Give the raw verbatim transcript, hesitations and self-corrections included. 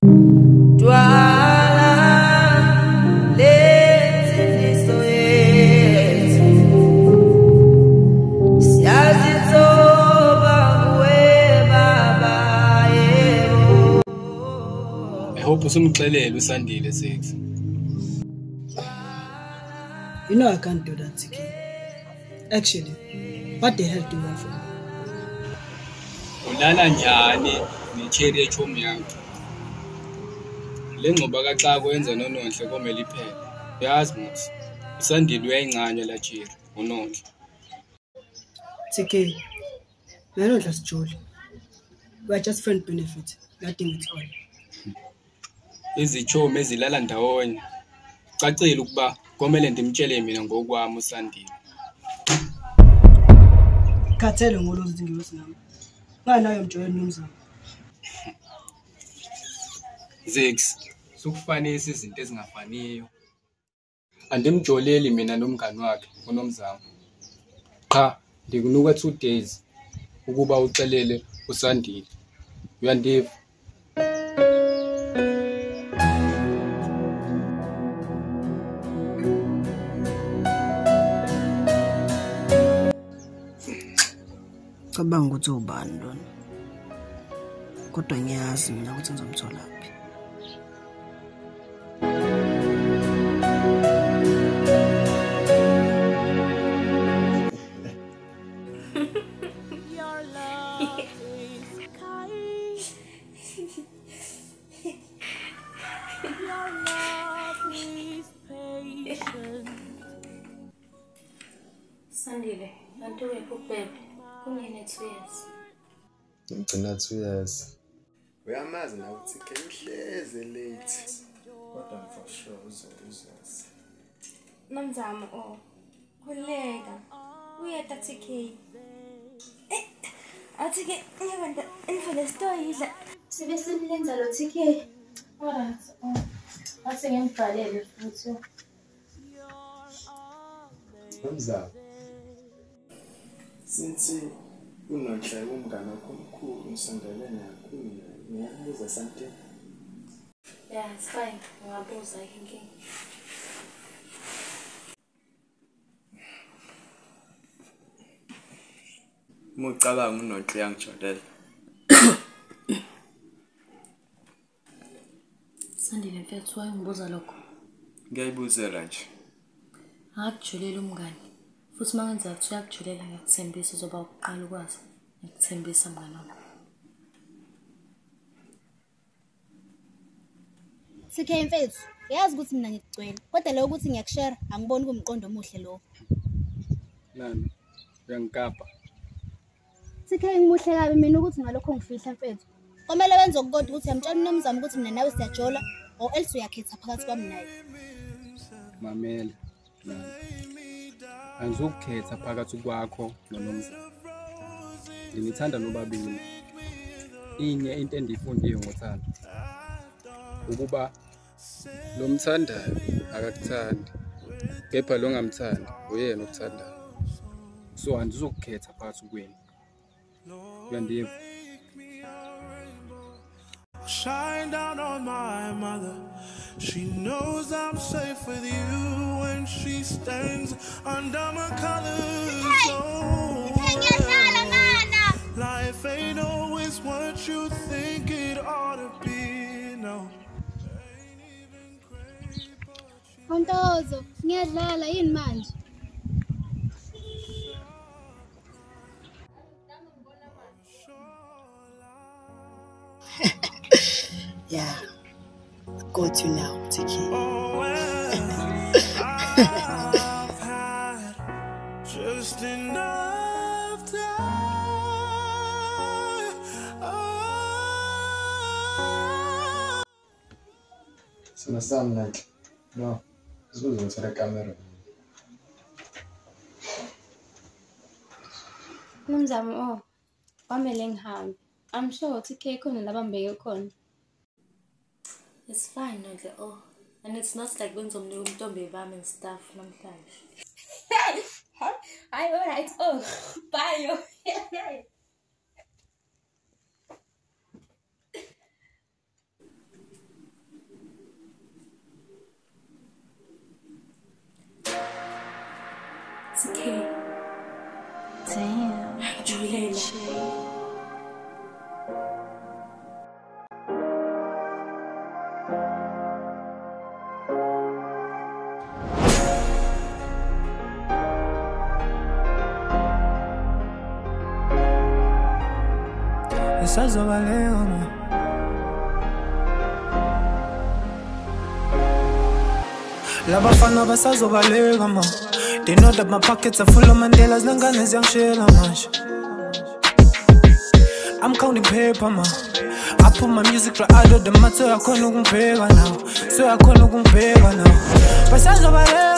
hope usumxelele uSandile six. You know I can't do that, Tiki. Actually, what the hell do you want from me? Ulala njani necherry echomi yakho? Le ngcoba kaxa kwenza nononhle komela iphela. Uyazi muthi uSandile uyayincanya la cherry unonhle. Tiki, I don't just Julie. We are just friend benefit. Nothing at all. Izichomi ezilala ndawonye. Cacile ukuba komele ndimtshele mina ngokwami uSandile. Khathele ngolo zidingo zami. Nganayo mjoyeni nomzamo. Zix, sukufanisa izinto ezingafaniyo. Andimjoleli mina nomngani wakhe uNomzamo. Cha, ndikunuka two days ukuba ucelele uSandile. Uyandiva? Cabanga ukuthi ubani lona. Kodwa ngiyazi mina ukuthi ngizomthola phi. Sandile, antu wepho baby. Kunye two years. Ngigcina two years. Uyamazi na ukuthi ke uhleze late. Kodwa for sure uzozazi. Nomzamo oh. Kuleka. Uyeta T K. Eh. Athi ke ngiyabanda info store idla. Sibe simlenza lo T K. Alright. Oh. Athi ngimbalele futhi. Nomzamo. Since unonhle umngane wakho omkhulu usondele nakhulu ngiyabuza something. Yeah, it's fine. Ngiyabuza inkingi. Mucabanga unonhle yangijolela. Sandile mfethu wayengibuza lokho. Ngiyayibuzela nje. Akujulela umngane. Futhi mangenza ukuthi uyakujulela ngikuthembisa uzoba uqala ukwazi. Ngikuthembisa mngane wami. Sikhe mfethu, yazi ukuthi mina ngicwele. Kodwa lo ukuthi ngiyakushare angiboni kumqondo omuhle lo. Nani? Uyangikapa. Sikhe ngimuhle kabi mina ukuthi ngalokho ngifihla mfethu. Komele wenze ukukodwa ukuthi uyamtshela uNomzamo ukuthi mina nawe siyajola or else uyakhetha phakathi kwami naye. Mamela. Nani? Angizokukhetha phakathi kwakho noNomzamo. Ngithanda nobabili. Inye into endifundile ngothando. Ukuba lo mthandayo akakuthandi. Kepha lo ngamthandi uyena okuthandayo. So andizokukhetha phakathi kwenu. Uyandiva? Shine down on my mother. She knows I'm safe with you when she stands under my colors. Oh, life ain't always what you think it ought to be. No. Ntozo, ngiyadlala yini manje? Yeah. Got you now, Tiki. Oh, well, I've had just enough time. Oh. So na sound like no. This was on the camera. Nomzamo oh. Kwamele ngihambe. I'm sure T K khona labambeke khona. It's fine, Nodle. Oh, and it's not like when some new Tombe Bam and stuff namhlanje. Hi, all right. Oh, bye. Besazobaleka ma. Labafana basazobaleka ma. They know that my pockets are full of Mandelas. Nangane ziyangishela manje. I'm counting paper ma. I put my music right out of the mat, so I can't look bigger now. So I can't look bigger now. Basazobaleka.